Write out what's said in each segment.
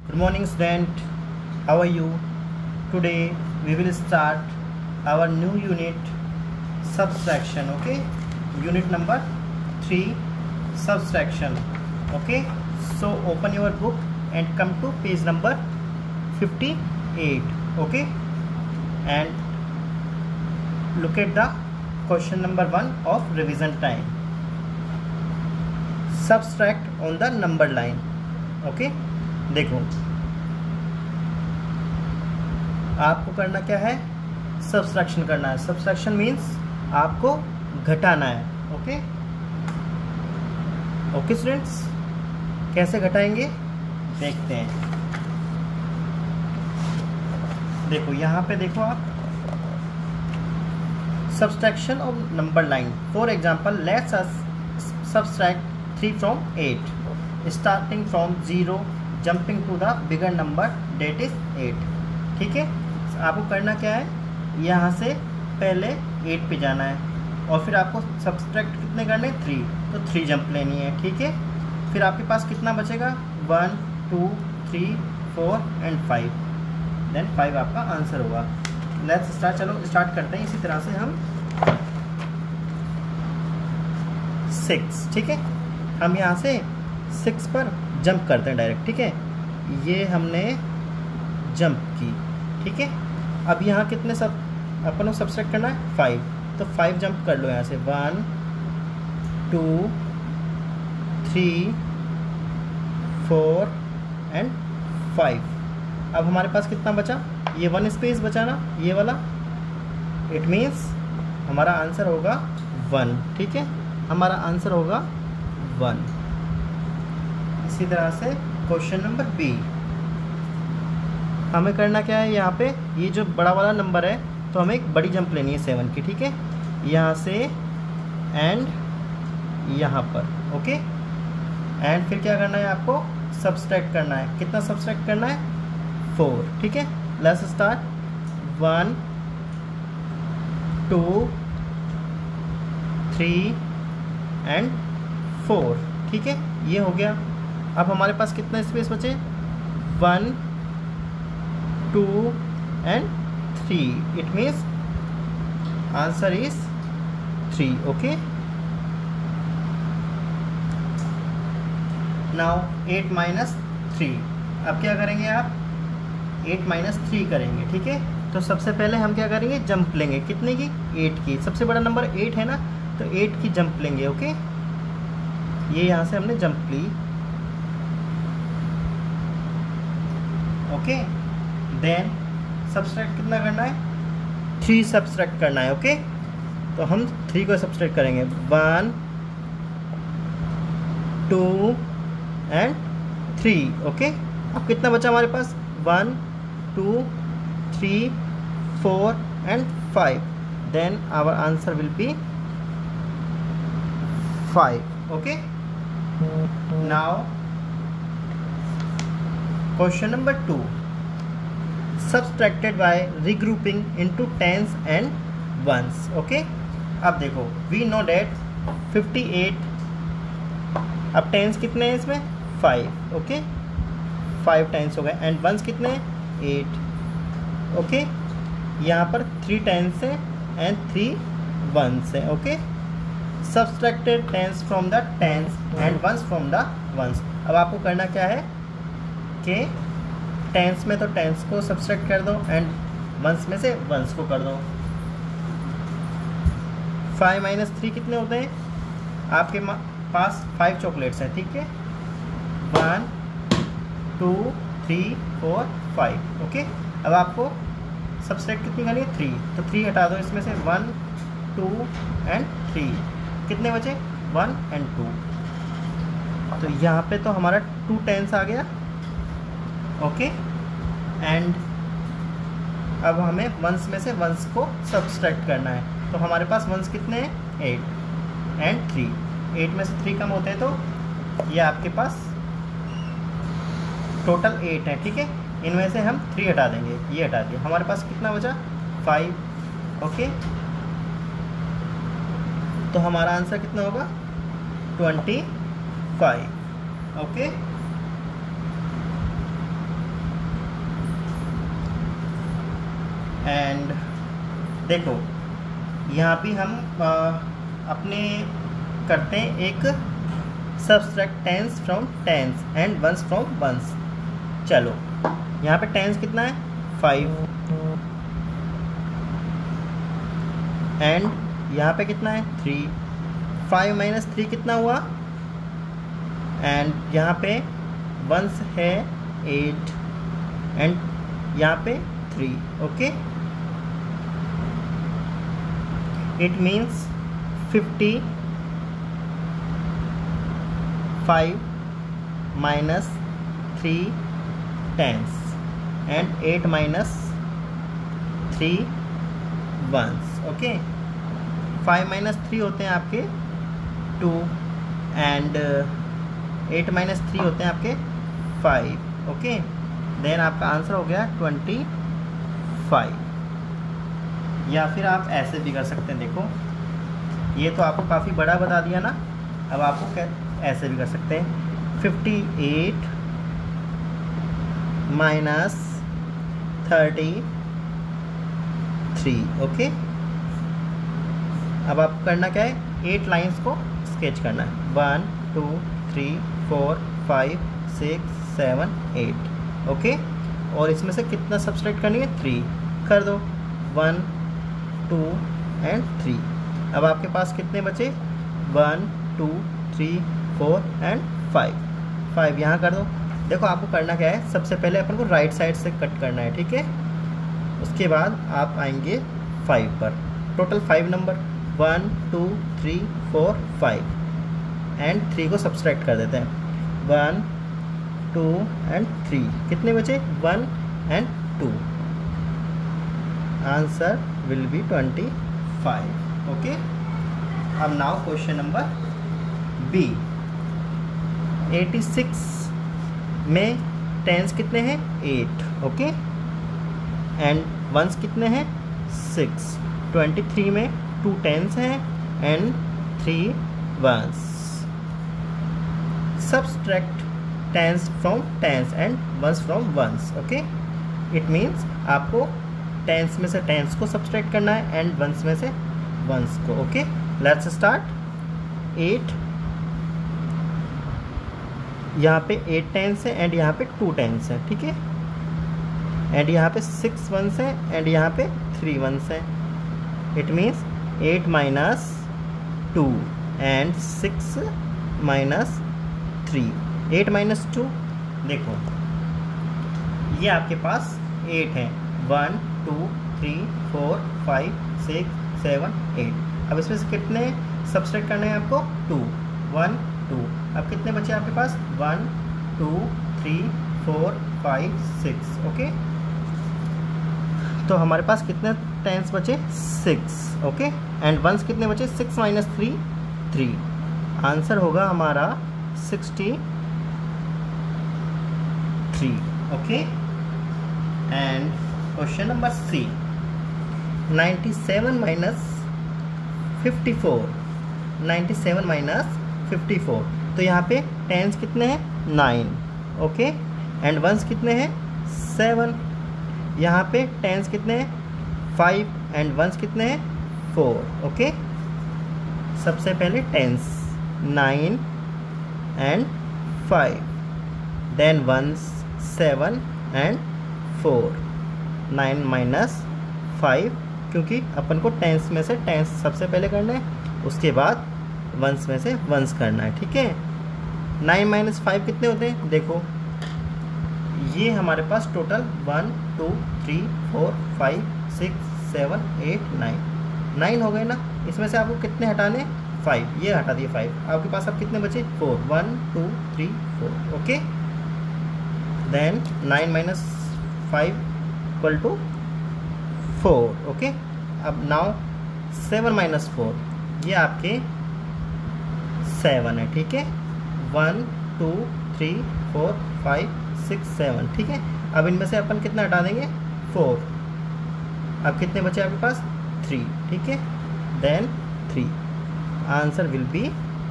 Good morning student, how are you? Today we will start our new unit subtraction. Okay, unit number 3 subtraction. Okay, so open your book and come to page number 58. Okay, and look at the question number 1 of revision time. Subtract on the number line. Okay, देखो आपको करना क्या है, subtraction करना है. Subtraction means आपको घटाना है. ओके ओके स्टूडेंट्स, कैसे घटाएंगे देखते हैं. देखो यहाँ पे देखो आप, subtraction of number line. For example let's us subtract 3 from 8 starting from 0 jumping to the bigger number that is 8. ठीक है, आपको करना क्या है, यहाँ से पहले 8 पे जाना है और फिर आपको सब्सट्रैक्ट कितने करने, 3. तो 3 जंप लेनी है. ठीक है, फिर आपके पास कितना बचेगा, 1 2 3 4 एंड 5. देन 5 आपका आंसर होगा. Let's start. चलो स्टार्ट करते हैं. इसी तरह से हम 6. ठीक है, हम यहाँ से 6 पर जंप करते हैं डायरेक्ट. ठीक है, ये हमने जंप की. ठीक है, अब यहाँ कितने सब अपन को सब्सट्रैक्ट करना है, 5. तो 5 जंप कर लो यहाँ से, 1 2 3 4 एंड 5. अब हमारे पास कितना बचा, ये 1 स्पेस बचा ना, ये वाला. इट मीन्स हमारा आंसर होगा 1. ठीक है, हमारा आंसर होगा 1. इसी तरह से क्वेश्चन नंबर बी, हमें करना क्या है, यहाँ पे ये जो बड़ा वाला नंबर है तो हमें एक बड़ी जंप लेनी है 7 की. ठीक है, यहाँ से एंड यहाँ पर. ओके, एंड फिर क्या करना है, आपको सब्सट्रैक्ट करना है. कितना सब्सट्रैक्ट करना है, 4. ठीक है, लेट्स स्टार्ट. 1 2 3 एंड 4. ठीक है, ये हो गया. अब हमारे पास कितना स्पेस बचे, 1 2 and 3. It means answer is 3. Okay, now 8 minus 3. अब क्या करेंगे आप, 8 माइनस 3 करेंगे. ठीक है, तो सबसे पहले हम क्या करेंगे, जंप लेंगे. कितने की, 8 की. सबसे बड़ा नंबर 8 है ना, तो 8 की जंप लेंगे. ओके, ये यहाँ से हमने जंप ली. ओके, देन सब्सट्रैक्ट कितना करना है, 3 सब्सट्रैक्ट करना है. ओके, तो हम 3 को सब्सट्रैक्ट करेंगे. 1 2 एंड 3. ओके, अब कितना बचा हमारे पास, 1 2 3 4 and 5. Then our answer will be 5. Okay, now question number 2, subtracted by regrouping into tens and ones. Okay, अब देखो, we know that 58. अब टेंस कितने हैं इसमें, 5. ओके, 5 टेंस हो गए. एंड वंस कितने, 8. ओके, यहाँ पर 3 टेंस है एंड 3 वंस है. Okay, subtracted tens from the tens and ones from the ones. अब आपको करना क्या है कि टेंस में तो टेंस को सब्सट्रैक्ट कर दो एंड वंस में से वंस को कर दो. 5 माइनस 3 कितने होते हैं, आपके पास 5 चॉकलेट्स हैं. ठीक है, 1 2 3 4 5. ओके, अब आपको सब्सट्रैक्ट कितनी करनी है, 3. तो 3 हटा दो इसमें से, 1 2 एंड 3. कितने बचे, 1 एंड 2. तो यहाँ पे तो हमारा 2 टेंस आ गया. ओके, एंड अब हमें वंस में से वंस को सब्सट्रैक्ट करना है. तो हमारे पास वंस कितने हैं, 8 एंड 3. 8 में से 3 कम होते हैं तो ये आपके पास टोटल 8 है. ठीक है, इनमें से हम 3 हटा देंगे, ये हटा दिया. हमारे पास कितना बचा, 5. ओके, तो हमारा आंसर कितना होगा, 25. ओके, एंड देखो यहाँ भी हम अपने करते हैं एक subtract tens from tens and ones from ones. चलो यहाँ पे टेंस कितना है 5 एंड यहाँ पे कितना है 3। 5 माइनस 3 कितना हुआ, एंड यहाँ पे वंस है 8 एंड यहाँ पे 3। Okay, it means 55 minus 3 tens and 8 minus 3 ones. Okay, 5 minus 3 होते हैं आपके 2 एंड 8 माइनस 3 होते हैं आपके 5। ओके, देन आपका आंसर हो गया 25। या फिर आप ऐसे भी कर सकते हैं, देखो ये तो आपको काफ़ी बड़ा बता दिया ना, अब आपको ऐसे भी कर सकते हैं 58 माइनस 33। ओके, अब आपको करना क्या है, 8 लाइंस को स्केच करना है। 1 2 3 4 5 6 7 8। ओके, और इसमें से कितना सब्सट्रैक्ट करनी है, 3 कर दो। 1 2 एंड 3। अब आपके पास कितने बचे, 1 2 3 4 एंड 5 यहाँ कर दो। देखो आपको करना क्या है, सबसे पहले अपन को राइट साइड से कट करना है, ठीक है। उसके बाद आप आएंगे 5 पर, टोटल 5 नंबर 1 2 3 4 5 एंड 3 को सब्सट्रैक्ट कर देते हैं। 1 2 एंड 3 कितने बचे, 1 and 2। Answer will be 25। Okay, अब नाउ क्वेश्चन नंबर बी। 86 में टेंस कितने हैं, 8। ओके, एंड वंस कितने हैं, 6। 23 में 2 टेंस हैं and 3 ones. Subtract tens from tens and ones from ones. Okay, it means आपको टेंस में से टेंस को सब्सट्रैक्ट करना है एंड वंस में से वंस को। Okay, let's start. 8 यहाँ पे 8 टेंस है एंड यहाँ पे 2 टेंस है, ठीक है। एंड यहाँ पे 6 वंस है एंड यहाँ पे 3 वंस है। It means 8 minus 2 and 6 minus 3। 8 minus 2, देखो ये आपके पास 8 है, 1 2 3 4 5 6 7 8। अब इसमें से कितने सब्सट्रैक्ट करने हैं आपको, 2 1 2। अब कितने बचे आपके पास, 1 2 3 4 5 6। ओके, तो हमारे पास कितने टेंस बचे, 6। ओके, एंड वंस कितने बचे, 6 माइनस 3 3। आंसर होगा हमारा 63। Okay, and question number C. 97 minus 54। 97 minus 54, तो यहाँ पे टेंस कितने हैं, 9। ओके, एंड वंस कितने हैं, 7। यहाँ पे टेंस कितने हैं, 5 एंड वंस कितने हैं, 4। ओके, सबसे पहले tens 9 and 5, then ones 7 and 4। 9 minus 5, क्योंकि अपन को टेंस में से टेंस सबसे पहले करना है, उसके बाद वंस में से वंस करना है, ठीक है। 9 माइनस 5 कितने होते हैं, देखो ये हमारे पास टोटल 1 2 3 4 5 6 7 8 9 हो गए ना। इसमें से आपको कितने हटाने, 5, ये हटा दिए 5। आपके पास अब कितने बचे, 4। 1 2 3 4। Okay, then 9 minus 5 equal to 4। Okay, अब नाउ 7 माइनस 4, ये आपके 7 है, ठीक है। 1 2 3 4 5 6 7, ठीक है। अब इनमें से अपन कितना हटा देंगे, 4। अब कितने बचे आपके पास, 3, ठीक है। Then 3, answer will be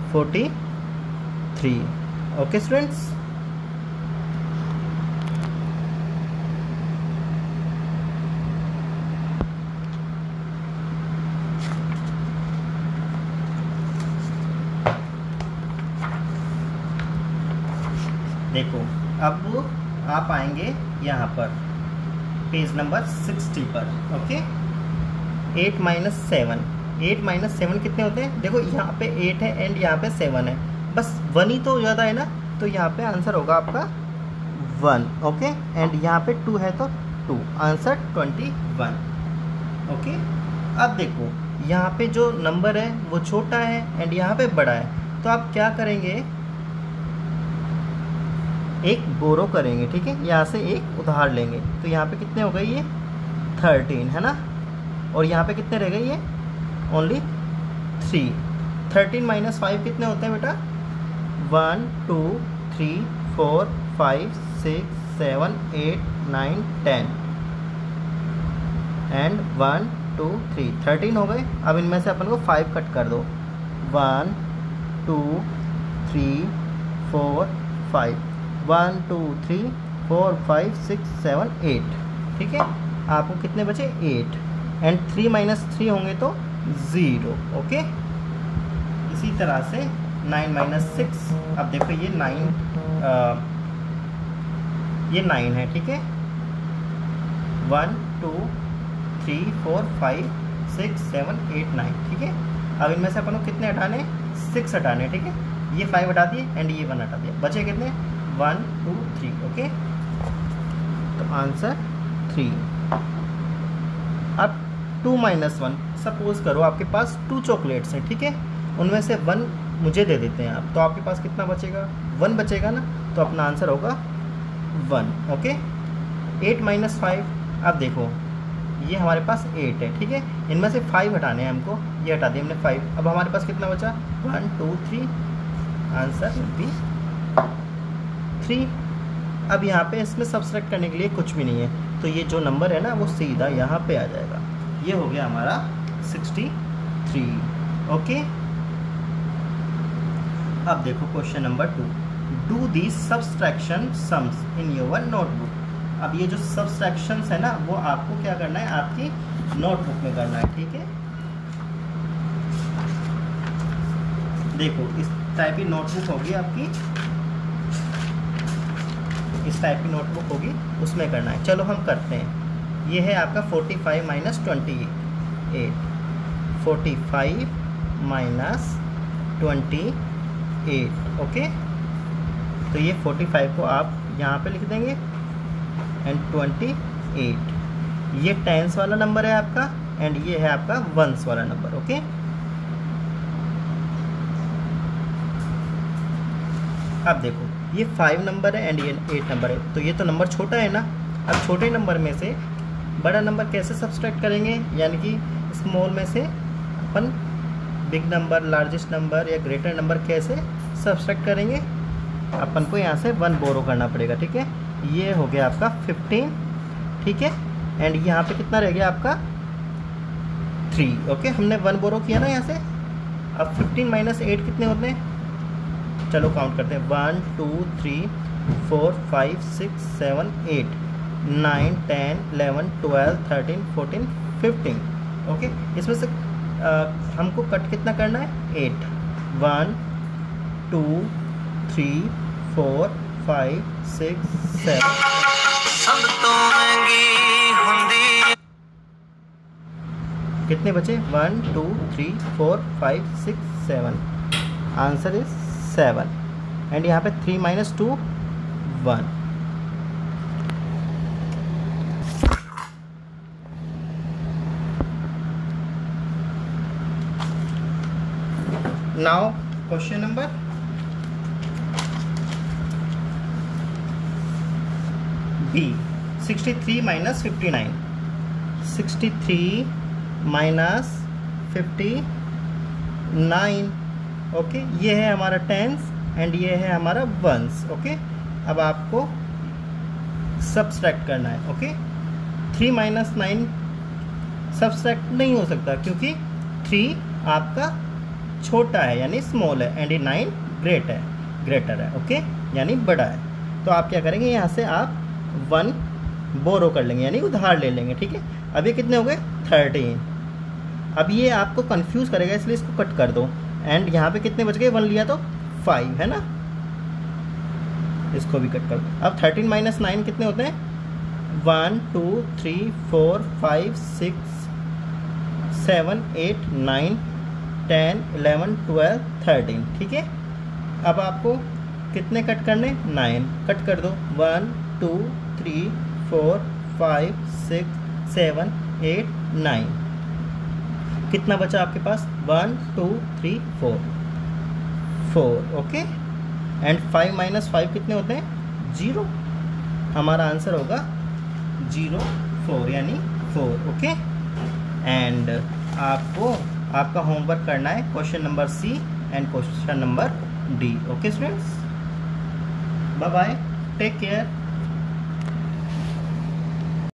43। Okay students, देखो अब आप आएंगे यहाँ पर पेज नंबर 60 पर। ओके, 8 माइनस 7, 8 माइनस 7 कितने होते हैं? देखो यहाँ पे 8 है एंड यहाँ पे 7 है, बस 1 ही तो ज़्यादा है ना, तो यहाँ पे आंसर होगा आपका 1। ओके, एंड यहाँ पे 2 है तो 2, आंसर 21। ओके, अब देखो यहाँ पे जो नंबर है वो छोटा है एंड यहाँ पे बड़ा है, तो आप क्या करेंगे, एक बोरो करेंगे, ठीक है, यहाँ से एक उधार लेंगे। तो यहाँ पे कितने हो गए, ये 13 है ना, और यहाँ पे कितने रह गए, ये ओनली 3। 13 माइनस 5 कितने होते हैं बेटा? 1 2 3 4 5 6 7 8 9 10 एंड 1 2 3 13 हो गए। अब इनमें से अपन को 5 कट कर दो, 1 2 3 4 5, 1 2 3 4 5 6 7 8, ठीक है। आपको कितने बचे? 8, एंड 3 माइनस 3 होंगे तो 0। ओके, इसी तरह से 9 माइनस 6, अब देखो ये 9 है, ठीक है। 1 2 3 4 5 6 7 8 9, ठीक है। अब इनमें से अपन को कितने हटाने? 6 हटाने, ठीक है। ये 5 हटा दिए एंड ये 1 हटा दिया, बचे कितने? 1 2 3। ओके, तो आंसर 3। अब 2 माइनस 1, सपोज करो आपके पास 2 चॉकलेट्स हैं, ठीक है, उनमें से 1 मुझे दे देते हैं आप, तो आपके पास कितना बचेगा? 1 बचेगा ना, तो अपना आंसर होगा 1। ओके, 8 माइनस 5, अब देखो ये हमारे पास 8 है, ठीक है, इनमें से 5 हटाने हैं हमको, ये हटा दिए हमने 5। अब हमारे पास कितना बचा? 1 2 3, आंसर विल बी 3। अब यहाँ पे इसमें सब्सट्रैक्ट करने के लिए कुछ भी नहीं है, तो ये जो नंबर है ना वो सीधा यहाँ पे आ जाएगा। ये हो गया हमारा 63। ओके, अब देखो question number 2, do the subtraction sums in your notebook. अब ये जो सब्सट्रैक्शंस है ना वो आपको क्या करना है, आपकी नोटबुक में करना है, ठीक है। देखो इस टाइप की नोटबुक होगी आपकी, इस टाइप की नोटबुक होगी, उसमें करना है। चलो हम करते हैं। ये है आपका 45 माइनस 28, 45 माइनस 28। ओके, तो ये 45 को आप यहाँ पे लिख देंगे एंड 28, ये टेंस वाला नंबर है आपका एंड ये है आपका वंस वाला नंबर। ओके, अब देखो ये 5 नंबर है एंड ये 8 नंबर है, तो ये तो नंबर छोटा है ना। अब छोटे नंबर में से बड़ा नंबर कैसे सब्सट्रैक्ट करेंगे, यानी कि स्मॉल में से अपन बिग नंबर, लार्जेस्ट नंबर या ग्रेटर नंबर कैसे सब्सट्रैक्ट करेंगे? अपन को यहाँ से 1 बोरो करना पड़ेगा, ठीक है। ये हो गया आपका 15, ठीक है, एंड यहाँ पे कितना रह गया आपका 3। ओके, हमने 1 बोरो किया ना यहाँ से। अब 15 माइनस 8 कितने होते हैं? चलो काउंट करते हैं, 1 2 3 4 5 6 7 8 9 10 11 12 13 14 15। ओके, इसमें से हमको कट कितना करना है? 8। 1 2 3 4 5 6 7। कितने बचे? 1 2 3 4 5 6 7, आंसर इज 7। एंड यहाँ पे 3 minus 2 1। Now question number B, 63 minus 59, 63 minus 59। Okay, ये है हमारा टेंस एंड ये है हमारा वंस। ओके, अब आपको सब्सट्रैक्ट करना है। ओके, 3 माइनस 9 सब्सट्रैक्ट नहीं हो सकता क्योंकि 3 आपका छोटा है यानी स्मॉल है एंड ये 9 ग्रेटर है। ओके, यानी बड़ा है। तो आप क्या करेंगे, यहाँ से आप 1 बोरो कर लेंगे यानी उधार ले लेंगे, ठीक है। अब ये कितने हो गए? 13। अब ये आपको कंफ्यूज करेगा इसलिए इसको कट कर दो। एंड यहाँ पे कितने बच गए? 1 लिया तो 5 है ना। इसको भी कट कर दो। अब 13 माइनस 9 कितने होते हैं? 1 2 3 4 5 6 7 8 9 10 11 12 13। ठीक है, अब आपको कितने कट करने? 9 कट कर दो। 1 2 3 4 5 6 7 8 9। कितना बचा आपके पास? 1 2 3 4 4। ओके, एंड 5 माइनस 5 कितने होते हैं? 0। हमारा आंसर होगा 0 4 यानी 4। ओके, एंड आपको आपका होमवर्क करना है question number C and question number D. Okay students, bye bye, take care.